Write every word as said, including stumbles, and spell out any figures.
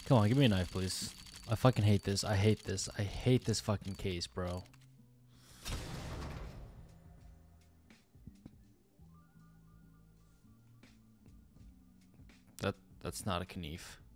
Come on, give me a knife, please. I fucking hate this. I hate this. I hate this fucking case, bro. That that's not a knife.